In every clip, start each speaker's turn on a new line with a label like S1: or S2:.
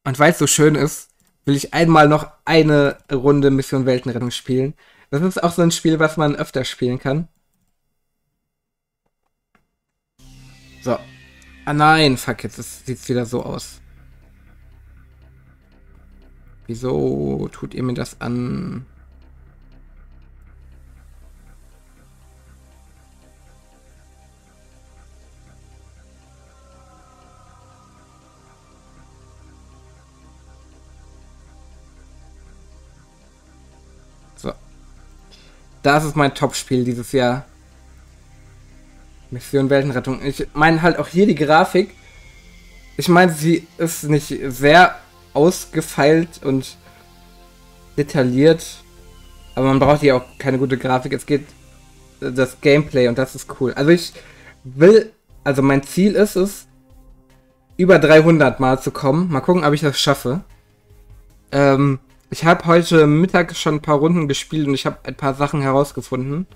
S1: Und weil es so schön ist, will ich einmal noch eine Runde Mission Weltenrettung spielen. Das ist auch so ein Spiel, was man öfter spielen kann. So. Ah nein, fuck, jetzt sieht es wieder so aus. Wieso tut ihr mir das an? So. Das ist mein Top-Spiel dieses Jahr. Mission Weltenrettung. Ich meine halt auch hier die Grafik. Ich meine, sie ist nicht sehr ausgefeilt und detailliert. Aber man braucht hier auch keine gute Grafik. Es geht das Gameplay und das ist cool. Also ich will, also mein Ziel ist es, über 300 Mal zu kommen. Mal gucken, ob ich das schaffe. Ich habe heute Mittag schon ein paar Runden gespielt und ich habe ein paar Sachen herausgefunden.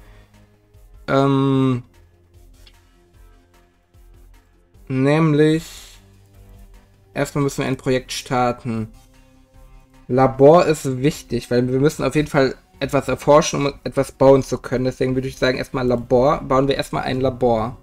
S1: Nämlich, erstmal müssen wir ein Projekt starten. Labor ist wichtig, weil wir müssen auf jeden Fall etwas erforschen, um etwas bauen zu können. Deswegen würde ich sagen, erstmal Labor. Bauen wir erstmal ein Labor.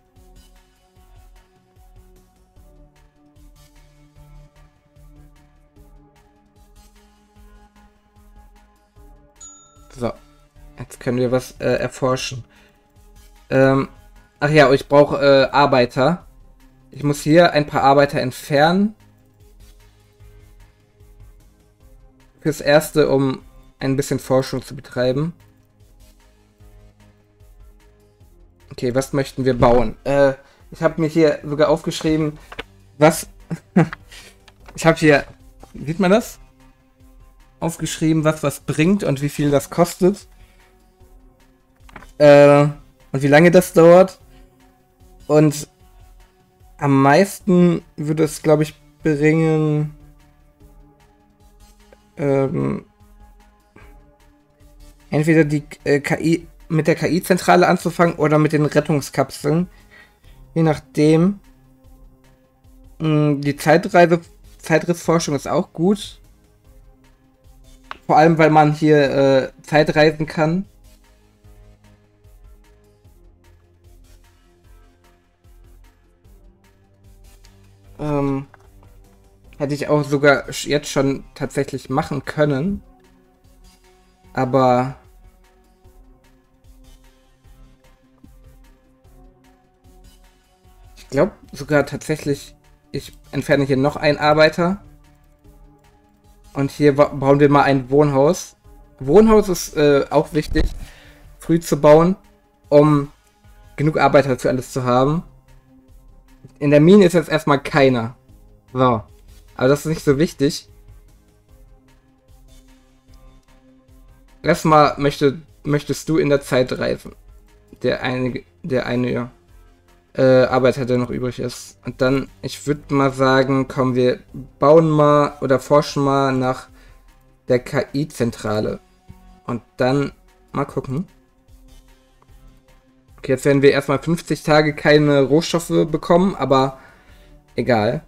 S1: So, jetzt können wir was erforschen. Ach ja, ich brauche Arbeiter. Ich muss hier ein paar Arbeiter entfernen. Fürs Erste, um ein bisschen Forschung zu betreiben. Okay, was möchten wir bauen? Ich habe mir hier sogar aufgeschrieben, was... Ich habe hier... Sieht man das? Aufgeschrieben, was bringt und wie viel das kostet. Und wie lange das dauert. Und am meisten würde es, glaube ich, bringen... entweder die KI mit der KI-Zentrale anzufangen oder mit den Rettungskapseln. Je nachdem. Die Zeitrissforschung ist auch gut. Vor allem, weil man hier Zeitreisen kann. Hätte ich auch sogar jetzt schon tatsächlich machen können. Aber ich glaube sogar tatsächlich, ich entferne hier noch einen Arbeiter. Und hier bauen wir mal ein Wohnhaus. Wohnhaus ist auch wichtig, früh zu bauen, um genug Arbeiter für alles zu haben. In der Mine ist jetzt erstmal keiner. So. Aber das ist nicht so wichtig. Erstmal möchtest du in der Zeit reisen. Der eine Arbeiter, der noch übrig ist. Und dann, ich würde mal sagen, komm, wir bauen mal oder forschen mal nach der KI-Zentrale. Und dann mal gucken. Okay, jetzt werden wir erstmal 50 Tage keine Rohstoffe bekommen, aber egal.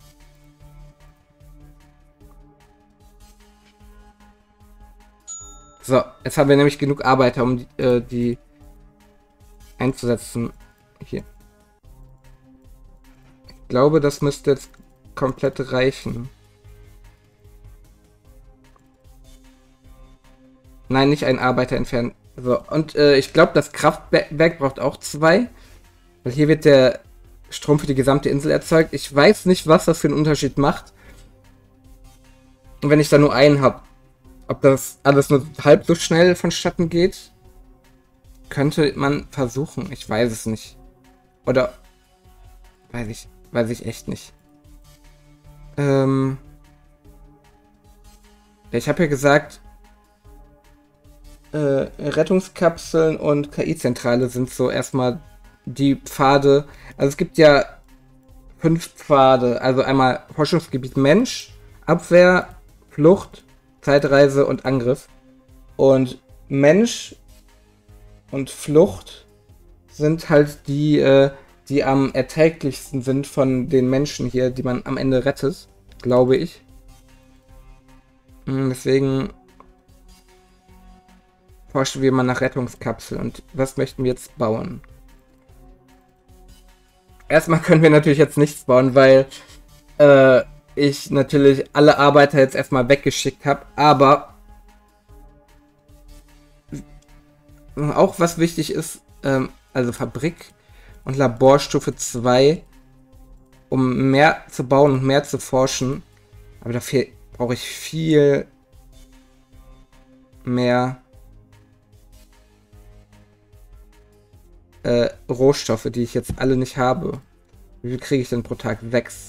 S1: So, jetzt haben wir nämlich genug Arbeiter, um die einzusetzen. Hier. Ich glaube, das müsste jetzt komplett reichen. Nein, nicht einen Arbeiter entfernen. So, und ich glaube, das Kraftwerk braucht auch 2. Weil hier wird der Strom für die gesamte Insel erzeugt. Ich weiß nicht, was das für einen Unterschied macht. Und wenn ich da nur einen habe. Ob das alles nur halb so schnell vonstatten geht, könnte man versuchen. Ich weiß es nicht. Oder weiß ich echt nicht. Ich habe ja gesagt, Rettungskapseln und KI-Zentrale sind so erstmal die Pfade. Also es gibt ja 5 Pfade. Also einmal Forschungsgebiet Mensch, Abwehr, Flucht, Zeitreise und Angriff. Und Mensch und Flucht sind halt die, die am erträglichsten sind von den Menschen hier, die man am Ende rettet, glaube ich. Deswegen forschen wir mal nach Rettungskapsel. Und was möchten wir jetzt bauen? Erstmal können wir natürlich jetzt nichts bauen, weil ich natürlich alle Arbeiter jetzt erstmal weggeschickt habe. Aber auch was wichtig ist, also Fabrik und Laborstufe 2, um mehr zu bauen und mehr zu forschen. Aber dafür brauche ich viel mehr Rohstoffe, die ich jetzt alle nicht habe. Wie viel kriege ich denn pro Tag? 6.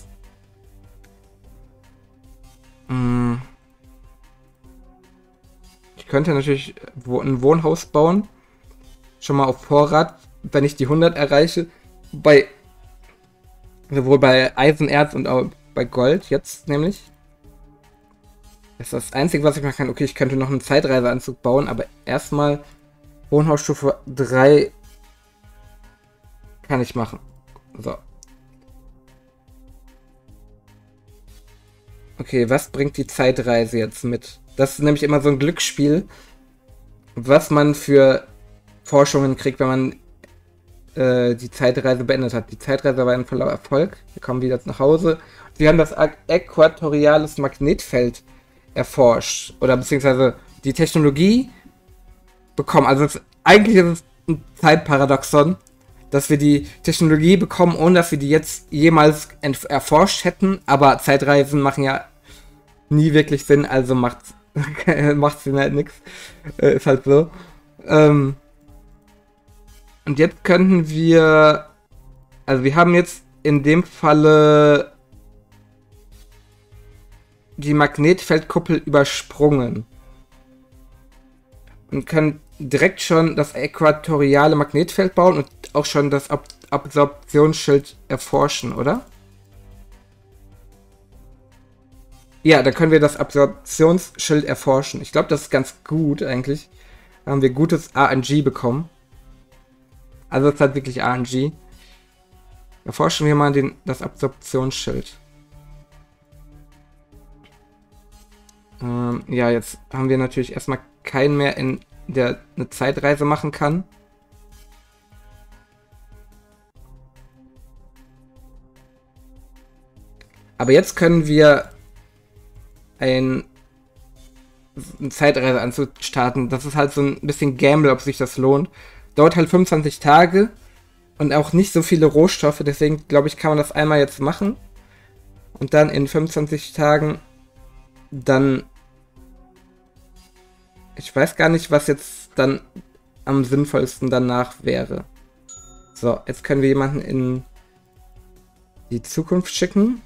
S1: Ich könnte natürlich ein Wohnhaus bauen. Schon mal auf Vorrat, wenn ich die 100 erreiche. Sowohl bei Eisenerz und auch bei Gold jetzt nämlich. Das ist das Einzige, was ich machen kann. Okay, ich könnte noch einen Zeitreiseanzug bauen, aber erstmal Wohnhausstufe 3 kann ich machen. So. Okay, was bringt die Zeitreise jetzt mit? Das ist nämlich immer so ein Glücksspiel, was man für Forschungen kriegt, wenn man die Zeitreise beendet hat. Die Zeitreise war ein voller Erfolg. Wir kommen wieder nach Hause. Wir haben das äquatoriales Magnetfeld erforscht. Oder beziehungsweise die Technologie bekommen. Also eigentlich ist es ein Zeitparadoxon, dass wir die Technologie bekommen, ohne dass wir die jetzt jemals erforscht hätten. Aber Zeitreisen machen ja nie wirklich Sinn, also macht's Sinn halt nichts. Ist halt so. Und jetzt könnten wir, also wir haben jetzt in dem Falle die Magnetfeldkuppel übersprungen und können direkt schon das äquatoriale Magnetfeld bauen und auch schon das Absorptionsschild erforschen, oder? Ja, da können wir das Absorptionsschild erforschen. Ich glaube, das ist ganz gut eigentlich. Da haben wir gutes RNG bekommen. Also es ist halt wirklich RNG. Erforschen wir mal das Absorptionsschild. Ja, jetzt haben wir natürlich erstmal keinen mehr, der eine Zeitreise machen kann. Aber jetzt können wir einen Zeitreiseanzug starten. Das ist halt so ein bisschen Gamble, ob sich das lohnt. Dauert halt 25 Tage und auch nicht so viele Rohstoffe. Deswegen glaube ich, kann man das einmal jetzt machen. Und dann in 25 Tagen dann... Ich weiß gar nicht, was jetzt dann am sinnvollsten danach wäre. So, jetzt können wir jemanden in die Zukunft schicken.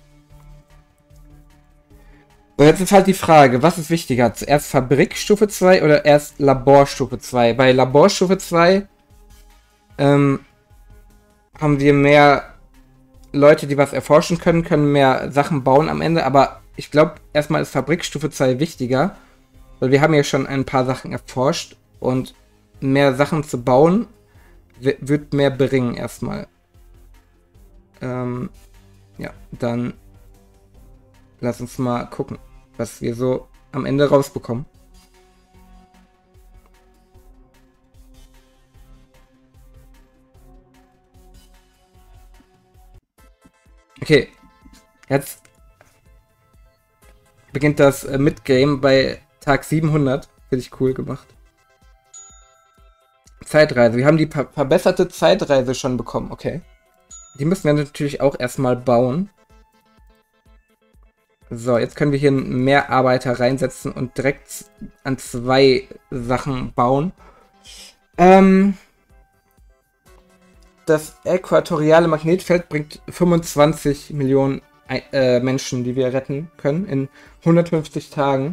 S1: So, jetzt ist halt die Frage, was ist wichtiger? Zuerst Fabrikstufe 2 oder erst Laborstufe 2? Bei Laborstufe 2 haben wir mehr Leute, die was erforschen können mehr Sachen bauen am Ende. Aber ich glaube, erstmal ist Fabrikstufe 2 wichtiger. Weil wir haben ja schon ein paar Sachen erforscht. Und mehr Sachen zu bauen, wird mehr bringen erstmal. Ja, dann lass uns mal gucken, was wir so am Ende rausbekommen. Okay, jetzt beginnt das Midgame bei Tag 700. Finde ich cool gemacht. Zeitreise. Wir haben die verbesserte Zeitreise schon bekommen. Okay. Die müssen wir natürlich auch erstmal bauen. So, jetzt können wir hier mehr Arbeiter reinsetzen und direkt an 2 Sachen bauen. Das äquatoriale Magnetfeld bringt 25 Millionen Menschen, die wir retten können in 150 Tagen.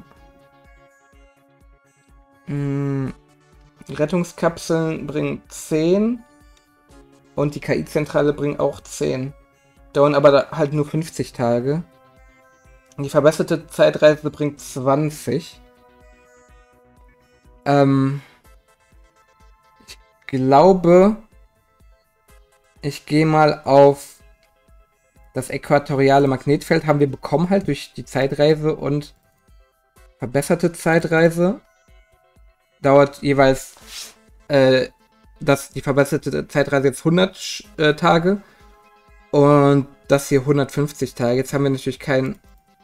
S1: Rettungskapseln bringen 10 und die KI-Zentrale bringt auch 10. Dauern aber halt nur 50 Tage. Die verbesserte Zeitreise bringt 20. Ich glaube, ich gehe mal auf das äquatoriale Magnetfeld. Haben wir bekommen halt durch die Zeitreise und verbesserte Zeitreise dauert jeweils die verbesserte Zeitreise jetzt 100 Tage und das hier 150 Tage. Jetzt haben wir natürlich kein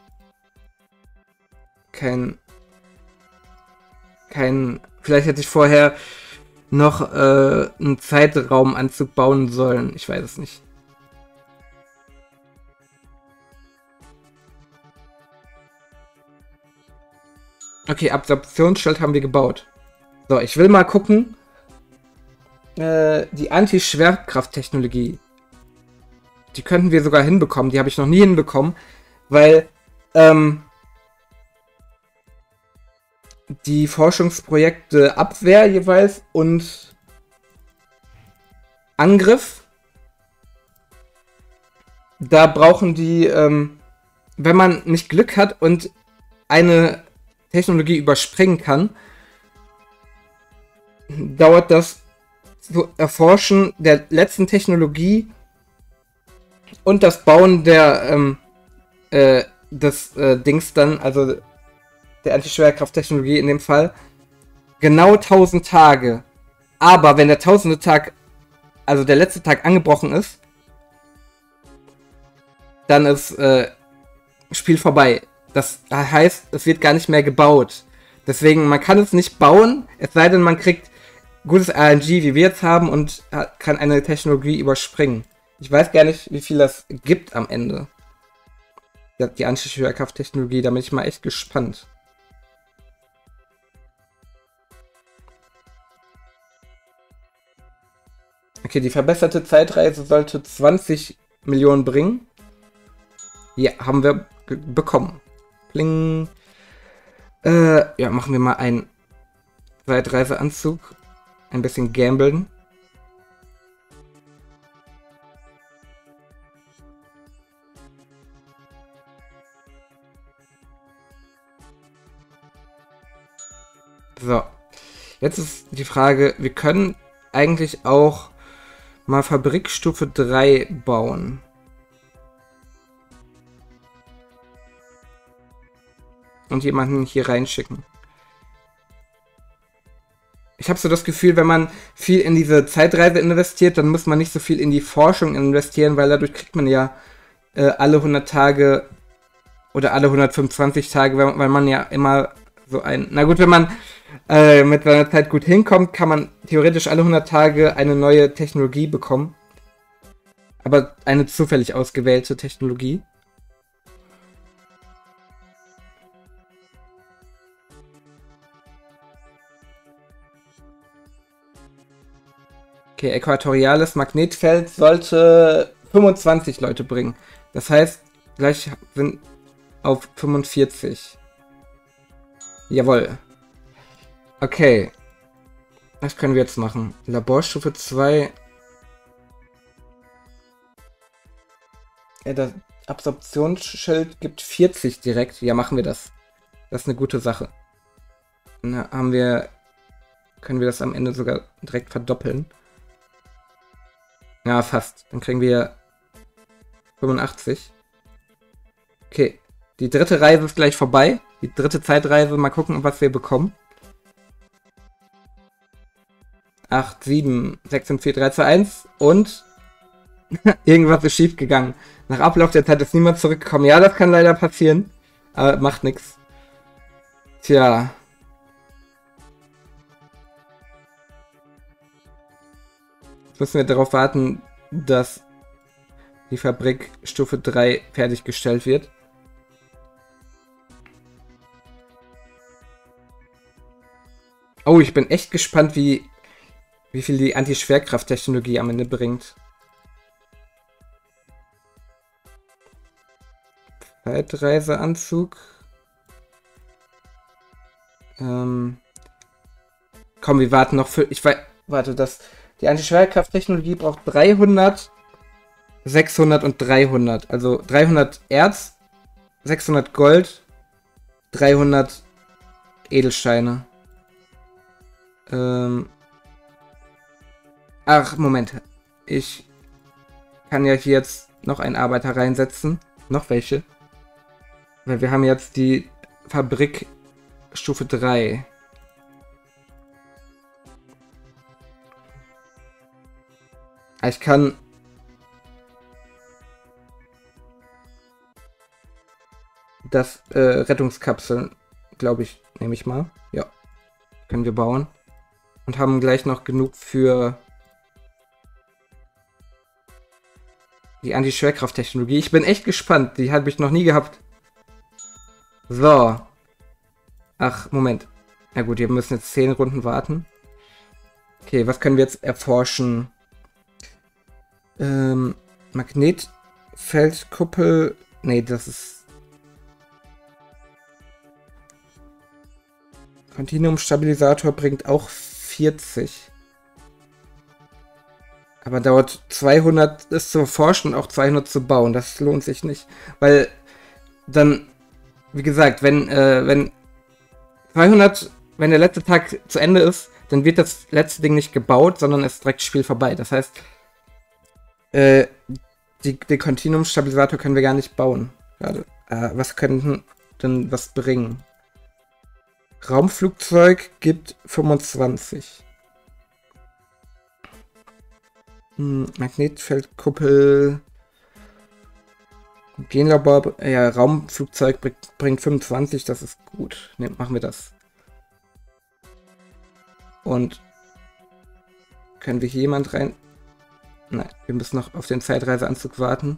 S1: vielleicht hätte ich vorher noch einen Zeitraumanzug bauen sollen. Ich weiß es nicht. Okay, Absorptionsschild haben wir gebaut. So, ich will mal gucken. Die Anti-Schwerkraft-Technologie. Die könnten wir sogar hinbekommen. Die habe ich noch nie hinbekommen. Weil, die Forschungsprojekte Abwehr jeweils und Angriff. Da brauchen die, wenn man nicht Glück hat und eine Technologie überspringen kann, dauert das zu Erforschen der letzten Technologie und das Bauen der des Dings dann, also der Antischwerkrafttechnologie in dem Fall, genau 1000 Tage. Aber wenn der 1000. Tag, also der letzte Tag angebrochen ist, dann ist Spiel vorbei. Das heißt, es wird gar nicht mehr gebaut. Deswegen, man kann es nicht bauen, es sei denn, man kriegt gutes RNG, wie wir jetzt haben, und kann eine Technologie überspringen. Ich weiß gar nicht, wie viel das gibt am Ende. Die Antischwerkrafttechnologie, da bin ich mal echt gespannt. Okay, die verbesserte Zeitreise sollte 20 Millionen bringen. Ja, haben wir bekommen. Pling. Ja, machen wir mal einen Zeitreiseanzug. Ein bisschen gamblen. So. Jetzt ist die Frage, wir können eigentlich auch mal Fabrikstufe 3 bauen. Und jemanden hier reinschicken. Ich habe so das Gefühl, wenn man viel in diese Zeitreise investiert, dann muss man nicht so viel in die Forschung investieren, weil dadurch kriegt man ja alle 100 Tage oder alle 125 Tage, weil man ja immer so ein... Na gut, wenn man mit seiner Zeit gut hinkommt, kann man theoretisch alle 100 Tage eine neue Technologie bekommen. Aber eine zufällig ausgewählte Technologie. Okay, äquatoriales Magnetfeld sollte 25 Leute bringen. Das heißt, gleich sind auf 45. Jawohl. Okay. Was können wir jetzt machen? Laborstufe 2. Ja, das Absorptionsschild gibt 40 direkt. Ja, machen wir das. Das ist eine gute Sache. Dann können wir das am Ende sogar direkt verdoppeln. Ja, fast. Dann kriegen wir 85. Okay. Die dritte Reise ist gleich vorbei. Die dritte Zeitreise. Mal gucken, was wir bekommen. 8, 7, 6, 5, 4, 3, 2, 1. Und irgendwas ist schief gegangen. Nach Ablauf der Zeit ist niemand zurückgekommen. Ja, das kann leider passieren. Aber macht nichts. Tja. Jetzt müssen wir darauf warten, dass die Fabrik Stufe 3 fertiggestellt wird. Oh, ich bin echt gespannt, wie viel die Anti-Schwerkraft-Technologie am Ende bringt. Zeitreiseanzug. Komm, wir warten noch für... Die Anti-Schwerkraft-Technologie braucht 300, 600 und 300. Also 300 Erz, 600 Gold, 300 Edelsteine. Ach, Moment. Ich kann ja hier jetzt noch einen Arbeiter reinsetzen. Noch welche. Weil wir haben jetzt die Fabrik Stufe 3. Ich kann das Rettungskapseln, glaube ich, nehme ich mal. Ja, können wir bauen. Und haben gleich noch genug für die Anti-Schwerkraft-Technologie. Ich bin echt gespannt. Die habe ich noch nie gehabt. So. Ach, Moment. Na gut, wir müssen jetzt 10 Runden warten. Okay, was können wir jetzt erforschen? Magnetfeldkuppel. Nee, das ist... Kontinuumstabilisator bringt auch 40. Aber dauert 200 es zu erforschen und auch 200 zu bauen. Das lohnt sich nicht. Weil dann, wie gesagt, wenn der letzte Tag zu Ende ist, dann wird das letzte Ding nicht gebaut, sondern ist direkt Spiel vorbei. Das heißt, den Kontinuumstabilisator können wir gar nicht bauen. Gerade. Was könnten denn was bringen? Raumflugzeug gibt 25. Magnetfeldkuppel. Genlabor, ja, Raumflugzeug bringt 25, das ist gut. Ne, machen wir das. Und können wir hier jemand rein? Nein, wir müssen noch auf den Zeitreiseanzug warten.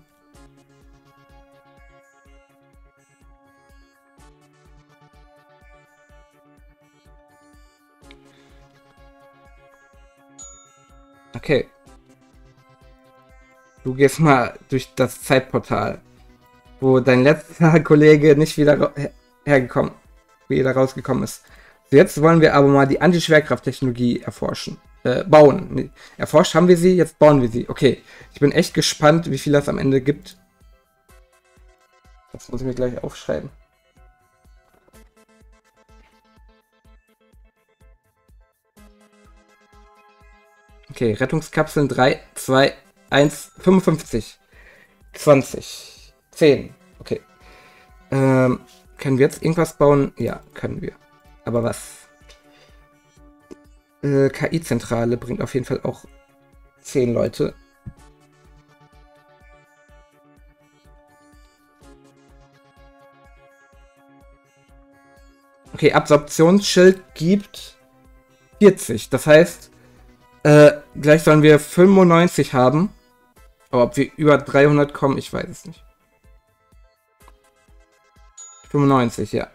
S1: Okay. Du gehst mal durch das Zeitportal, wo dein letzter Kollege nicht wieder rausgekommen ist. So, jetzt wollen wir aber mal die Anti-Schwerkraft-Technologie erforschen. Bauen. Nee, erforscht haben wir sie, jetzt bauen wir sie. Okay, ich bin echt gespannt, wie viel das am Ende gibt. Das muss ich mir gleich aufschreiben. Okay, Rettungskapseln 3, 2, 1, 55. 20. 10. Okay. Können wir jetzt irgendwas bauen? Ja, können wir. Aber was? KI-Zentrale bringt auf jeden Fall auch 10 Leute. Okay, Absorptionsschild gibt 40. Das heißt, gleich sollen wir 95 haben. Aber ob wir über 300 kommen, ich weiß es nicht. 95, ja.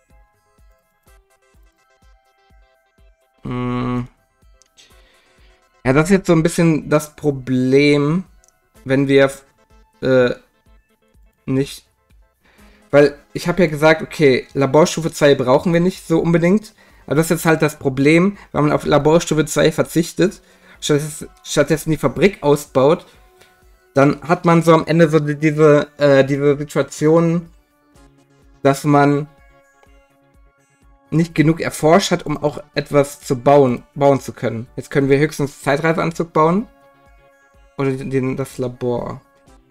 S1: Ja, das ist jetzt so ein bisschen das Problem, wenn wir nicht... Weil ich habe ja gesagt, okay, Laborstufe 2 brauchen wir nicht so unbedingt. Aber das ist jetzt halt das Problem, wenn man auf Laborstufe 2 verzichtet, stattdessen die Fabrik ausbaut, dann hat man so am Ende so diese Situation, dass man nicht genug erforscht hat, um auch etwas zu bauen zu können. Jetzt können wir höchstens Zeitreiseanzug bauen. Oder das Labor.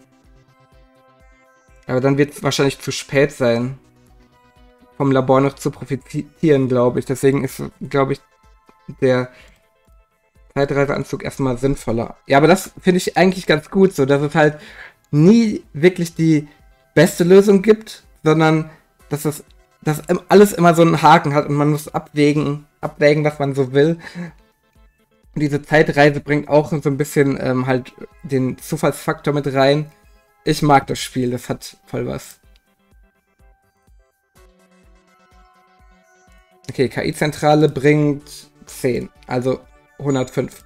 S1: Aber dann wird es wahrscheinlich zu spät sein, vom Labor noch zu profitieren, glaube ich. Deswegen ist, glaube ich, der Zeitreiseanzug erstmal sinnvoller. Ja, aber das finde ich eigentlich ganz gut, so dass es halt nie wirklich die beste Lösung gibt, sondern dass alles immer so einen Haken hat und man muss abwägen, was man so will. Und diese Zeitreise bringt auch so ein bisschen halt den Zufallsfaktor mit rein. Ich mag das Spiel, das hat voll was. Okay, KI-Zentrale bringt 10, also 105.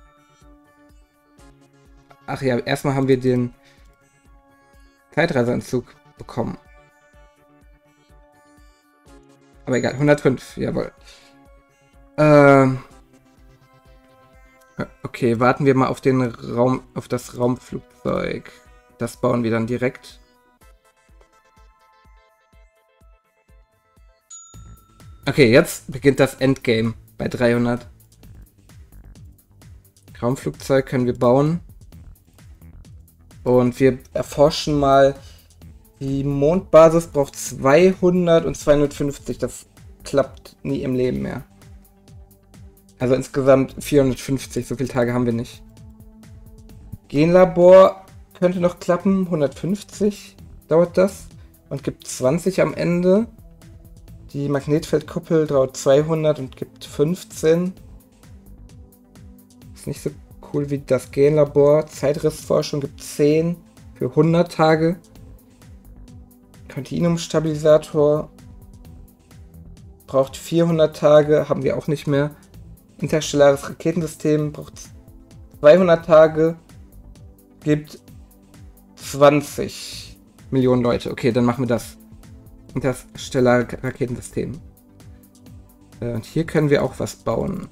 S1: Ach ja, erstmal haben wir den Zeitreiseanzug bekommen. Aber egal, 105, jawohl. Okay, warten wir mal auf das Raumflugzeug. Das bauen wir dann direkt. Okay, jetzt beginnt das Endgame bei 300. Raumflugzeug können wir bauen. Und wir erforschen mal, die Mondbasis braucht 200 und 250. Das klappt nie im Leben mehr. Also insgesamt 450, so viele Tage haben wir nicht. Genlabor könnte noch klappen, 150 dauert das und gibt 20 am Ende. Die Magnetfeldkuppel dauert 200 und gibt 15. Ist nicht so cool wie das Genlabor. Zeitrissforschung gibt 10 für 100 Tage. Kontinuumstabilisator braucht 400 Tage, haben wir auch nicht mehr. Interstellares Raketensystem braucht 200 Tage, gibt 20 Millionen Leute. Okay, dann machen wir das. Interstellare Raketensystem. Und hier können wir auch was bauen.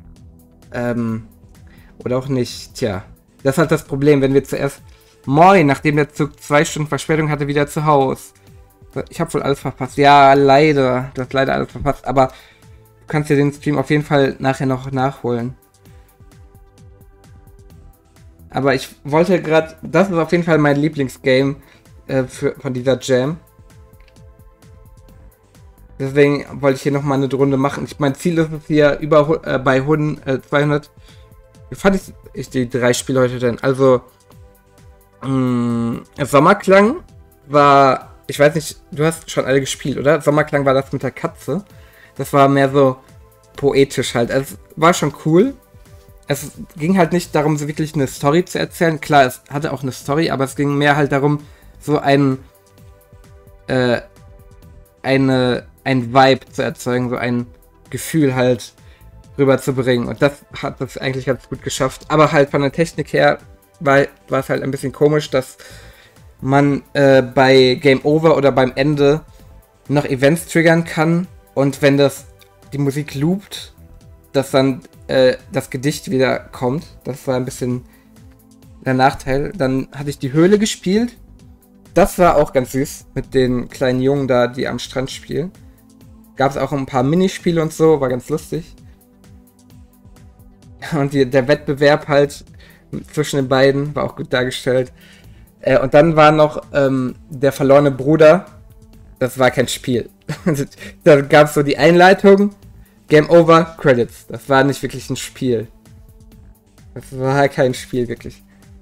S1: Oder auch nicht. Tja, das ist halt das Problem, wenn wir zuerst... Moin, nachdem der Zug 2 Stunden Verspätung hatte, wieder zu Hause. Ich habe wohl alles verpasst. Ja, leider. Du hast leider alles verpasst. Aber du kannst dir den Stream auf jeden Fall nachher noch nachholen. Aber ich wollte gerade... Das ist auf jeden Fall mein Lieblingsgame von dieser Jam. Deswegen wollte ich hier nochmal eine Runde machen. Mein Ziel ist es hier bei 200... Wie fand ich die 3 Spiele heute denn? Also... Sommerklang war... Ich weiß nicht, du hast schon alle gespielt, oder? Sommerklang war das mit der Katze. Das war mehr so poetisch halt. Also, es war schon cool. Es ging halt nicht darum, so wirklich eine Story zu erzählen. Klar, es hatte auch eine Story, aber es ging mehr halt darum, so ein Vibe zu erzeugen, so ein Gefühl halt rüberzubringen. Und das hat das eigentlich ganz gut geschafft. Aber halt von der Technik her war es halt ein bisschen komisch, dass man bei Game Over oder beim Ende noch Events triggern kann und wenn die Musik loopt, dass dann das Gedicht wieder kommt. Das war ein bisschen der Nachteil. Dann hatte ich die Höhle gespielt. Das war auch ganz süß mit den kleinen Jungen da, die am Strand spielen. Gab es auch ein paar Minispiele und so, war ganz lustig. Und der Wettbewerb halt zwischen den beiden war auch gut dargestellt. Und dann war noch der verlorene Bruder. Das war kein Spiel. Da gab es so die Einleitung, Game Over, Credits. Das war nicht wirklich ein Spiel. Das war kein Spiel, wirklich.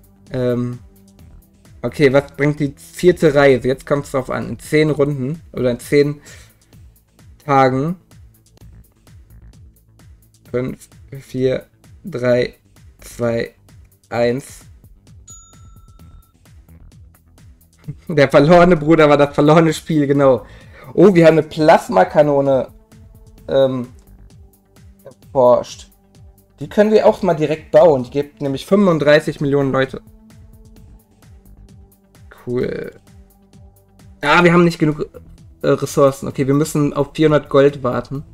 S1: Okay, was bringt die 4. Reise? Jetzt kommt es drauf an. In 10 Runden oder in 10 Tagen. 5, 4, 3, 2, 1. Der verlorene Bruder war das verlorene Spiel, genau. Oh, wir haben eine Plasmakanone erforscht. Die können wir auch mal direkt bauen. Die gibt nämlich 35 Millionen Leute. Cool. Ah, wir haben nicht genug Ressourcen. Okay, wir müssen auf 400 Gold warten.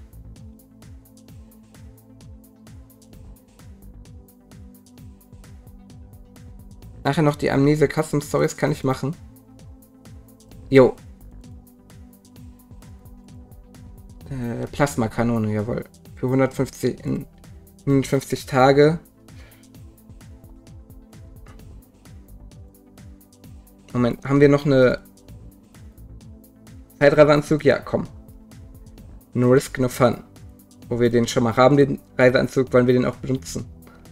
S1: Nachher noch die Amnesia Custom Stories kann ich machen. Jo. Plasmakanone, jawohl. Für 150 in 55 Tage. Moment, haben wir noch eine Zeitreiseanzug? Ja, komm. No risk, no fun. Wo wir den schon mal haben, den Reiseanzug, wollen wir den auch benutzen.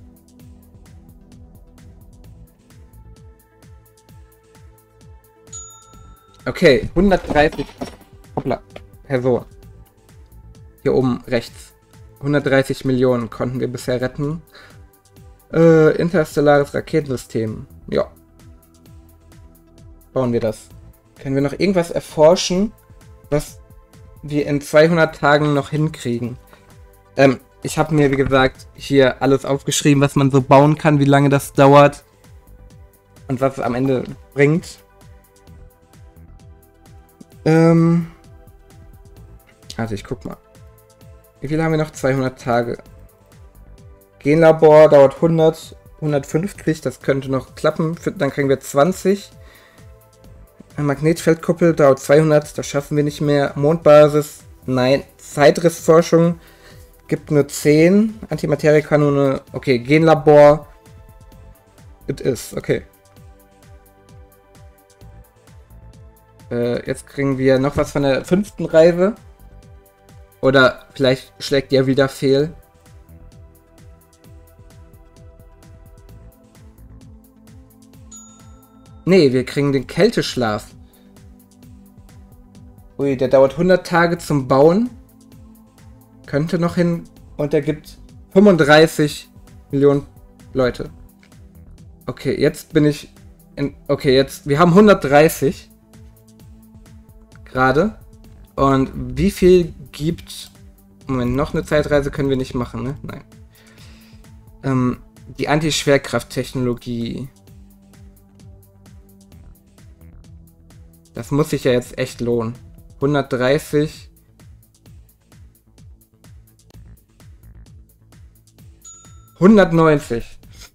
S1: Okay, 130 hoppla, Person. Hier oben rechts. 130 Millionen konnten wir bisher retten. Interstellares Raketensystem. Ja. Bauen wir das. Können wir noch irgendwas erforschen, was wir in 200 Tagen noch hinkriegen? Ich habe mir, wie gesagt, hier alles aufgeschrieben, was man so bauen kann, wie lange das dauert und was es am Ende bringt. Also ich guck mal. Wie viel haben wir noch? 200 Tage. Genlabor dauert 100, 150, das könnte noch klappen. Dann kriegen wir 20. Magnetfeldkuppel dauert 200, das schaffen wir nicht mehr. Mondbasis, nein. Zeitrissforschung gibt nur 10. Antimateriekanone, okay. Genlabor, it is, okay. Jetzt kriegen wir noch was von der 5. Reise. Oder vielleicht schlägt der wieder fehl. Nee, wir kriegen den Kälteschlaf. Ui, der dauert 100 Tage zum Bauen. Könnte noch hin. Und der gibt 35 Millionen Leute. Okay, jetzt bin ich... Okay, jetzt... Wir haben 130. Gerade. Und wie viel gibt... Moment, noch eine Zeitreise können wir nicht machen, ne? Nein. Die Anti-Schwerkraft-Technologie. Das muss sich ja jetzt echt lohnen. 130. $190.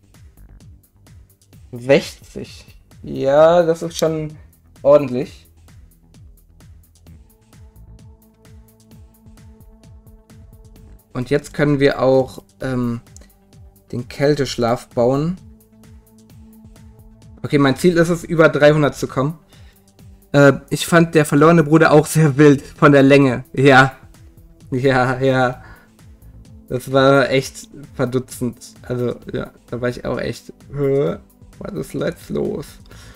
S1: 60. Ja, das ist schon ordentlich. Und jetzt können wir auch den Kälteschlaf bauen. Okay, mein Ziel ist es, über 300 zu kommen. Ich fand der verlorene Bruder auch sehr wild von der Länge. Ja. Ja, ja. Das war echt verdutzend. Also, ja, da war ich auch echt... Was ist jetzt los?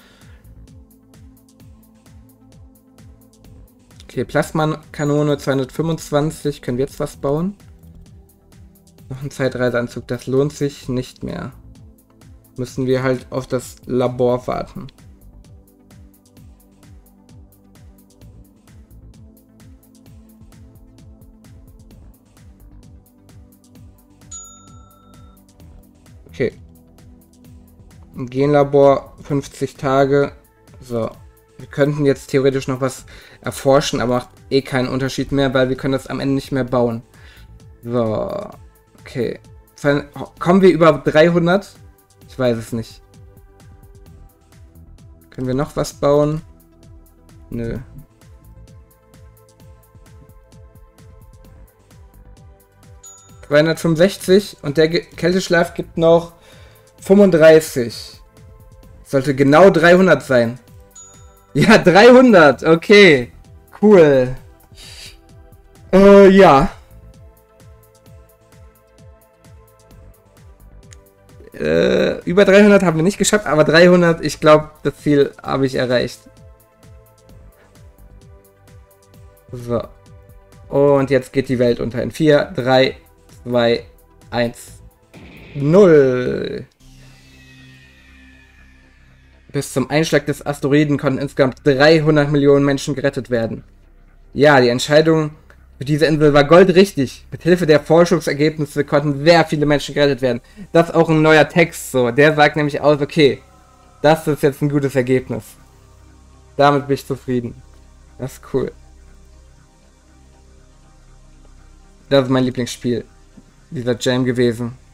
S1: Okay, Plasmakanone 225. Können wir jetzt was bauen? Noch ein Zeitreiseanzug. Das lohnt sich nicht mehr. Müssen wir halt auf das Labor warten. Okay. Im Genlabor 50 Tage. So. Wir könnten jetzt theoretisch noch was erforschen, aber macht eh keinen Unterschied mehr, weil wir können das am Ende nicht mehr bauen. So. Okay. Kommen wir über 300? Ich weiß es nicht. Können wir noch was bauen? Nö. ...265 und der Kälteschlaf gibt noch 35. Sollte genau 300 sein. Ja, 300, okay. Cool. Ja. Über 300 haben wir nicht geschafft, aber 300, ich glaube, das Ziel habe ich erreicht. So. Und jetzt geht die Welt unter in 4, 3, 2, 1, 0. Bis zum Einschlag des Asteroiden konnten insgesamt 300 Millionen Menschen gerettet werden. Ja, die Entscheidung für diese Insel war goldrichtig. Mit Hilfe der Forschungsergebnisse konnten sehr viele Menschen gerettet werden. Das ist auch ein neuer Text so. Der sagt nämlich aus, okay, das ist jetzt ein gutes Ergebnis. Damit bin ich zufrieden. Das ist cool. Das ist mein Lieblingsspiel. Dieser Jam gewesen.